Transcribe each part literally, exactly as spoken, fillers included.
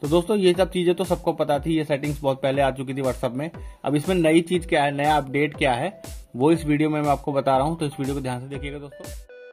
तो दोस्तों ये सब चीजें तो सबको पता थी, ये सेटिंग्स बहुत पहले आ चुकी थी व्हाट्सएप में। अब इसमें नई चीज क्या है, नया अपडेट क्या है, वो इस वीडियो में मैं आपको बता रहा हूं, तो इस वीडियो को ध्यान से देखिएगा दोस्तों।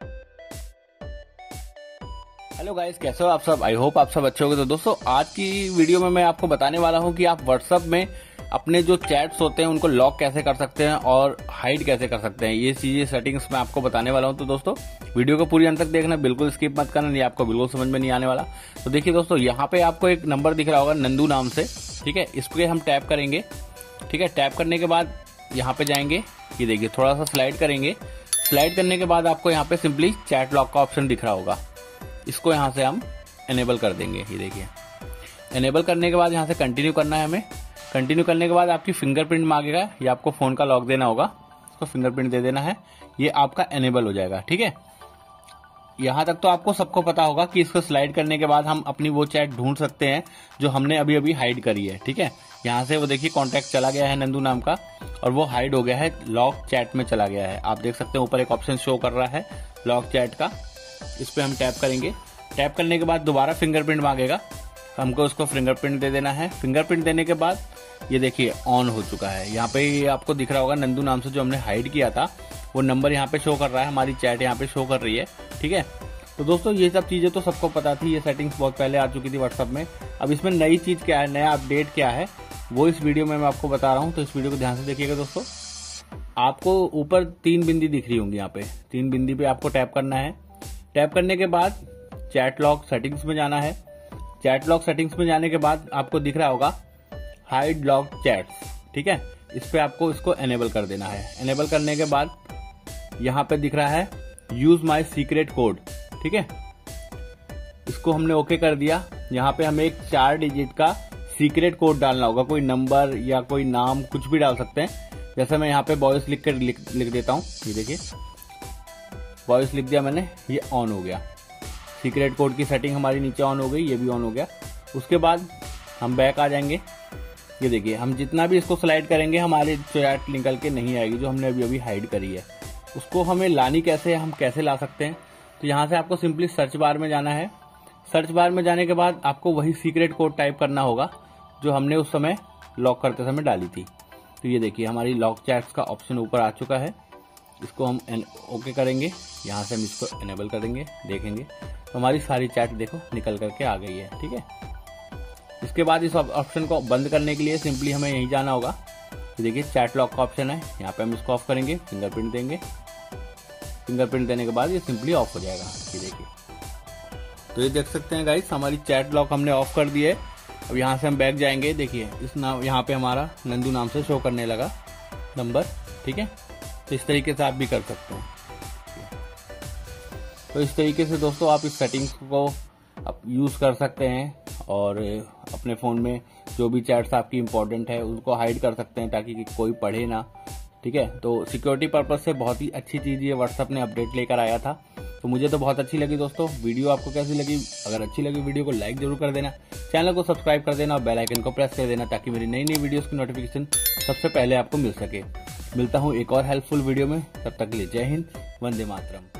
हेलो गाइस, कैसे हो आप सब? आई होप आप सब अच्छे होंगे। तो दोस्तों आज की वीडियो में मैं आपको बताने वाला हूं कि आप व्हाट्सएप में अपने जो चैट्स होते हैं उनको लॉक कैसे कर सकते हैं और हाइड कैसे कर सकते हैं। ये चीजें सेटिंग्स मैं आपको बताने वाला हूं। तो दोस्तों वीडियो को पूरी अंत तक देखना, बिल्कुल स्किप मत करना, ये आपको बिल्कुल समझ में नहीं आने वाला। तो देखिए दोस्तों, यहाँ पे आपको एक नंबर दिख रहा होगा नंदू नाम से, ठीक है। इस पे हम टैप करेंगे, ठीक है। टैप करने के बाद यहाँ पे जाएंगे, ये देखिए थोड़ा सा स्लाइड करेंगे। स्लाइड करने के बाद आपको यहाँ पे सिंपली चैट लॉक का ऑप्शन दिख रहा होगा, इसको यहाँ से हम एनेबल कर देंगे। ये देखिए एनेबल करने के बाद यहाँ से कंटिन्यू करना है हमें। कंटिन्यू करने के बाद आपकी फिंगरप्रिंट मांगेगा, ये आपको फोन का लॉक देना होगा, इसको फिंगरप्रिंट दे देना है, ये आपका एनेबल हो जाएगा, ठीक है। यहाँ तक तो आपको सबको पता होगा कि इसको स्लाइड करने के बाद हम अपनी वो चैट ढूंढ सकते हैं जो हमने अभी अभी हाइड करी है, ठीक है। यहाँ से वो देखिए कॉन्टैक्ट चला गया है नंदू नाम का और वो हाइड हो गया है, लॉक चैट में चला गया है। आप देख सकते हैं ऊपर एक ऑप्शन शो कर रहा है लॉक चैट का, इस पे हम टैप करेंगे। टैप करने के बाद दोबारा फिंगरप्रिंट मांगेगा, हमको उसको फिंगरप्रिंट दे देना है। फिंगरप्रिंट देने के बाद ये देखिए ऑन हो चुका है। यहाँ पे ये आपको दिख रहा होगा नंदू नाम से जो हमने हाइड किया था वो नंबर यहाँ पे शो कर रहा है, हमारी चैट यहाँ पे शो कर रही है, ठीक है। तो दोस्तों ये सब चीजें तो सबको पता थी, ये सेटिंग्स बहुत पहले आ चुकी थी व्हाट्सएप में। अब इसमें नई चीज क्या है, नया अपडेट क्या है, वो इस वीडियो में मैं आपको बता रहा हूँ, तो इस वीडियो को ध्यान से देखिएगा दोस्तों। आपको ऊपर तीन बिंदी दिख रही होंगी, यहाँ पे तीन बिंदी पे आपको टैप करना है। टैप करने के बाद चैट लॉक सेटिंग्स में जाना है। चैट लॉक सेटिंग्स में जाने के बाद आपको दिख रहा होगा हाइड लॉक चैट्स, ठीक है। इस पे आपको इसको एनेबल कर देना है। एनेबल करने के बाद यहाँ पे दिख रहा है यूज माई सीक्रेट कोड, ठीक है। इसको हमने ओके कर दिया। यहाँ पे हमें एक चार डिजिट का सीक्रेट कोड डालना होगा, कोई नंबर या कोई नाम कुछ भी डाल सकते हैं। जैसे मैं यहाँ पे वॉइस लिख कर लिख, लिख देता हूँ, ये देखिए वॉइस लिख दिया मैंने, ये ऑन हो गया। सीक्रेट कोड की सेटिंग हमारी नीचे ऑन हो गई, ये भी ऑन हो गया। उसके बाद हम बैक आ जाएंगे, ये देखिए हम जितना भी इसको स्लाइड करेंगे हमारी चैट निकल के नहीं आएगी जो हमने अभी अभी हाइड करी है। उसको हमें लानी कैसे है, हम कैसे ला सकते हैं, तो यहाँ से आपको सिंपली सर्च बार में जाना है। सर्च बार में जाने के बाद आपको वही सीक्रेट कोड टाइप करना होगा जो हमने उस समय लॉक करते समय डाली थी। तो ये देखिए हमारी लॉक चैट्स का ऑप्शन ऊपर आ चुका है, इसको हम ओके करेंगे। यहाँ से हम इसको एनेबल करेंगे, देखेंगे तो हमारी सारी चैट देखो निकल करके आ गई है, ठीक है। इसके बाद इस ऑप्शन को बंद करने के लिए सिंपली हमें यहीं जाना होगा। तो देखिए चैट लॉक का ऑप्शन है, यहाँ पे हम इसको ऑफ करेंगे, फिंगरप्रिंट देंगे। फिंगरप्रिंट देने के बाद ये सिंपली ऑफ हो जाएगा, ये देखिए। तो ये देख सकते हैं गाइस, हमारी चैट लॉक हमने ऑफ कर दी है। अब यहाँ से हम बैक जाएंगे, देखिए इस नाम यहाँ पे हमारा नंदू नाम से शो करने लगा नंबर, ठीक है। तो इस तरीके से आप भी कर सकते हैं। तो इस तरीके से दोस्तों आप इस सेटिंग्स को आप यूज कर सकते हैं और अपने फोन में जो भी चैट्स आपकी इंपॉर्टेंट है उनको हाइड कर सकते हैं ताकि कोई पढ़े ना, ठीक है। तो सिक्योरिटी पर्पज से बहुत ही अच्छी चीज ये व्हाट्सएप ने अपडेट लेकर आया था, तो मुझे तो बहुत अच्छी लगी दोस्तों। वीडियो आपको कैसी लगी? अगर अच्छी लगी वीडियो को लाइक जरूर कर देना, चैनल को सब्सक्राइब कर देना और बेल आइकन को प्रेस कर देना ताकि मेरी नई नई वीडियोस की नोटिफिकेशन सबसे पहले आपको मिल सके। मिलता हूँ एक और हेल्पफुल वीडियो में, तब तक के लिए जय हिंद, वंदे मातरम।